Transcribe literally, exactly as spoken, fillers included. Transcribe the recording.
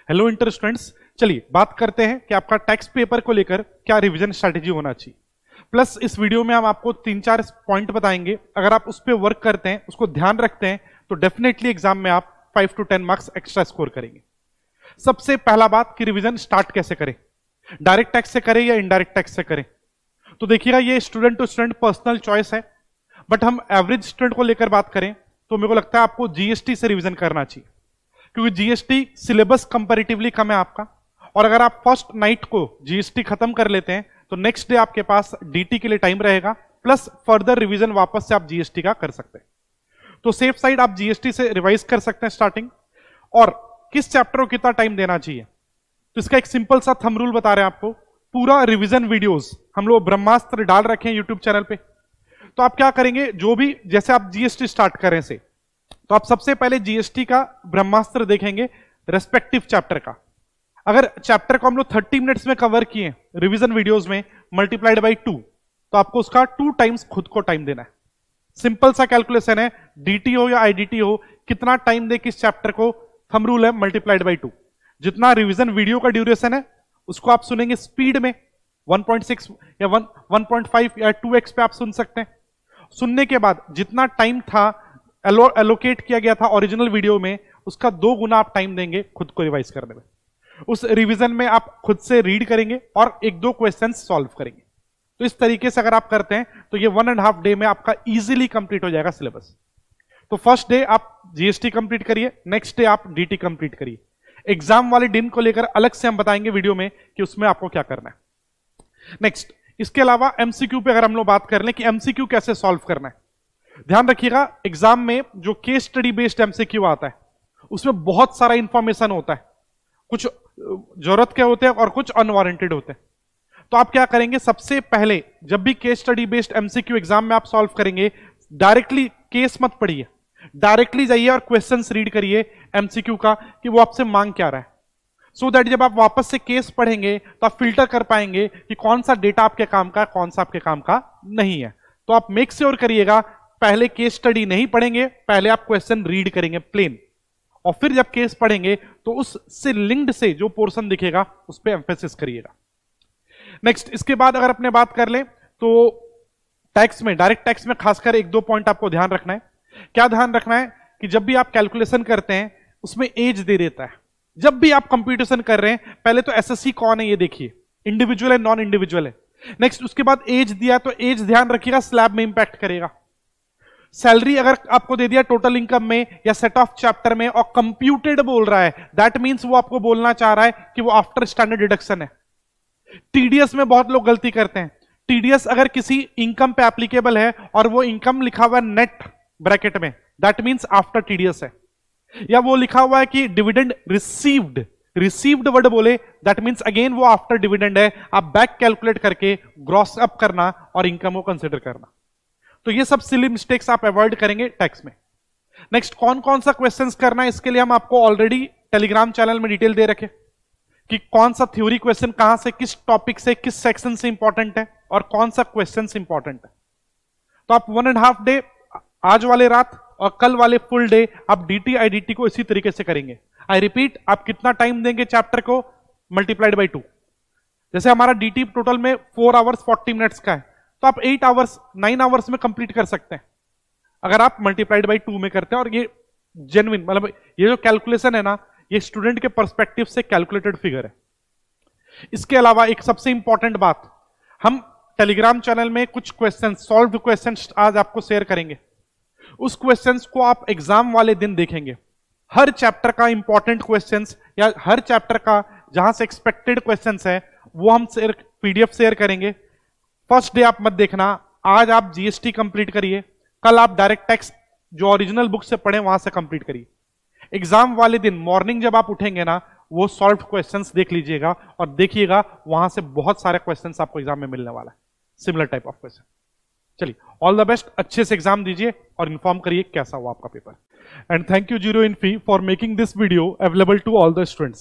Hello inter students, चलिए बात करते हैं कि आपका टैक्स पेपर को लेकर क्या रिवीजन स्ट्रैटेजी होना चाहिए। प्लस इस वीडियो में हम आपको तीन चार पॉइंट बताएंगे, अगर आप उस पर वर्क करते हैं, उसको ध्यान रखते हैं तो डेफिनेटली एग्जाम में आप five to ten marks extra score करेंगे। सबसे पहला बात कि रिवीजन स्टार्ट कैसे करें, डायरेक्ट टैक्स से करें या इनडायरेक्ट टैक्स से करें। तो देखिएगा ये student to student personal choice है, बट हम एवरेज स्टूडेंट को लेकर बात करें तो मेरे को लगता है आपको जीएसटी से रिवीजन करना चाहिए, क्योंकि जीएसटी सिलेबस कंपैरेटिवली कम है आपका, और अगर आप फर्स्ट नाइट को जीएसटी खत्म कर लेते हैं तो नेक्स्ट डे आपके पास डीटी के लिए टाइम रहेगा, प्लस फर्दर रिवीजन वापस से आप जीएसटी का कर सकते हैं। तो सेफ साइड आप जीएसटी से रिवाइज कर सकते हैं स्टार्टिंग। और किस चैप्टर को कितना टाइम देना चाहिए, तो इसका एक सिंपल सा थंब रूल बता रहे हैं आपको। पूरा रिवीजन वीडियोस हम लोग ब्रह्मास्त्र डाल रखे हैं यूट्यूब चैनल पे। तो आप क्या करेंगे, जो भी जैसे आप जीएसटी स्टार्ट करें से, तो आप सबसे पहले जीएसटी का ब्रह्मास्त्र देखेंगे रेस्पेक्टिव चैप्टर का। अगर चैप्टर को हम लोग थर्टी मिनट्स में कवर किए रिवीजन वीडियोस में मल्टीप्लाइड बाई टू, तो आपको उसका टू टाइम्स खुद को टाइम देना है। सिंपल सा कैलकुलेशन है, डीटी हो या आईडीटी हो, कितना टाइम दे किस चैप्टर को, थंब रूल है मल्टीप्लाइड बाई टू। जितना रिवीजन वीडियो का ड्यूरेशन है उसको आप सुनेंगे स्पीड में वन पॉइंट सिक्स या वन पॉइंट फाइव या टू एक्स पे आप सुन सकते हैं। सुनने के बाद जितना टाइम था एलो, एलोकेट किया गया था ओरिजिनल वीडियो में, उसका दो गुना आप टाइम देंगे खुद को रिवाइज करने में। उस रिवीजन में आप खुद से रीड करेंगे और एक दो क्वेश्चंस सॉल्व करेंगे। तो इस तरीके से अगर आप करते हैं तो ये वन एंड हाफ डे में आपका इजीली कंप्लीट हो जाएगा सिलेबस। तो फर्स्ट डे आप जीएसटी कंप्लीट करिए, नेक्स्ट डे आप डीटी कंप्लीट करिए। एग्जाम वाले दिन को लेकर अलग से हम बताएंगे वीडियो में कि उसमें आपको क्या करना है। नेक्स्ट, इसके अलावा एमसीक्यू पे अगर हम लोग बात कर लें कि एमसीक्यू कैसे सॉल्व करना है, ध्यान रखिएगा एग्जाम में जो केस स्टडी बेस्ड एमसीक्यू आता है उसमें बहुत सारा इंफॉर्मेशन होता है, कुछ जरूरत के होते हैं और कुछ अनवारंटेड होते हैं। तो आप क्या करेंगे, सबसे पहले जब भी case study based MCQ exam में आप सॉल्व करेंगे, डायरेक्टली केस मत पढ़िए, डायरेक्टली जाइए और क्वेश्चंस रीड करिए एमसीक्यू का कि वो आपसे मांग क्या रहा है, सो so दैट जब आप वापस से केस पढ़ेंगे तो आप फिल्टर कर पाएंगे कि कौन सा डेटा आपके काम का, कौन सा आपके काम का नहीं है। तो आप मेक श्योर करिएगा पहले केस स्टडी नहीं पढ़ेंगे, पहले आप क्वेश्चन रीड करेंगे प्लेन, और फिर जब केस पढ़ेंगे तो उससे लिंक्ड से जो पोर्शन दिखेगा उस पर एम्फेसिस करिएगा। नेक्स्ट, इसके बाद अगर अपने बात कर ले तो टैक्स में, डायरेक्ट टैक्स में खासकर एक दो पॉइंट आपको ध्यान रखना है। क्या ध्यान रखना है कि जब भी आप कैलकुलेशन करते हैं उसमें एज दे देता है। जब भी आप कंप्यूटेशन कर रहे हैं पहले तो एसएससी कौन है ये देखिए, इंडिविजुअल है नॉन इंडिविजुअल है। नेक्स्ट, उसके बाद एज दिया तो एज ध्यान रखिएगा स्लैब में इंपैक्ट करेगा। सैलरी अगर आपको दे दिया टोटल इनकम में या सेट ऑफ चैप्टर में और कंप्यूटेड बोल रहा है, दैट मींस वो आपको बोलना चाह रहा है कि वो आफ्टर स्टैंडर्ड डिडक्शन है। टीडीएस में बहुत लोग गलती करते हैं, टीडीएस अगर किसी इनकम पे एप्लीकेबल है और वो इनकम लिखा हुआ है नेट ब्रैकेट में, दैट मींस आफ्टर टीडीएस है। या वो लिखा हुआ है कि डिविडेंड रिसीव्ड, रिसीव्ड वर्ड बोले, दैट मींस अगेन वो आफ्टर डिविडेंड है। आप बैक कैलकुलेट करके ग्रॉस अप करना और इनकम को कंसिडर करना। तो ये सब सिली मिस्टेक्स आप अवॉइड करेंगे टैक्स में। नेक्स्ट, कौन कौन सा क्वेश्चंस करना है, इसके लिए हम आपको ऑलरेडी टेलीग्राम चैनल में डिटेल दे रखे कि कौन सा थ्योरी क्वेश्चन कहां से, किस टॉपिक से, किस सेक्शन से इंपॉर्टेंट है और कौन सा क्वेश्चन इंपॉर्टेंट है। तो आप वन एंड हाफ डे, आज वाले रात और कल वाले फुल डे आप डीटी आईडीटी को इसी तरीके से करेंगे। आई रिपीट, आप कितना टाइम देंगे चैप्टर को, मल्टीप्लाइड बाई टू। जैसे हमारा डीटी टोटल में फोर आवर्स फोर्टी मिनट्स का है, तो आप एट आवर्स नाइन आवर्स में कंप्लीट कर सकते हैं अगर आप मल्टीप्लाइड बाई टू में करते हैं। और ये जेन्युइन, मतलब ये जो कैलकुलेशन है ना, ये स्टूडेंट के पर्सपेक्टिव से कैलकुलेटेड फिगर है। इसके अलावा एक सबसे इंपॉर्टेंट बात, हम टेलीग्राम चैनल में कुछ क्वेश्चन, सॉल्व्ड क्वेश्चन आज आपको शेयर करेंगे। उस क्वेश्चंस को आप एग्जाम वाले दिन देखेंगे। हर चैप्टर का इंपॉर्टेंट क्वेश्चंस या हर चैप्टर का जहां से एक्सपेक्टेड क्वेश्चंस है वो हम शेयर, पीडीएफ शेयर करेंगे। फर्स्ट डे आप मत देखना, आज आप जीएसटी कंप्लीट करिए, कल आप डायरेक्ट टैक्स जो ओरिजिनल बुक से पढ़े वहां से कंप्लीट करिए। एग्जाम वाले दिन मॉर्निंग जब आप उठेंगे ना, वो सॉल्व क्वेश्चंस देख लीजिएगा और देखिएगा वहां से बहुत सारे क्वेश्चंस आपको एग्जाम में मिलने वाला है, सिमिलर टाइप ऑफ क्वेश्चन। चलिए, ऑल द बेस्ट, अच्छे से एग्जाम दीजिए और इन्फॉर्म करिए कैसा हुआ आपका paper. And thank you zero in fee for making this video available to all the students.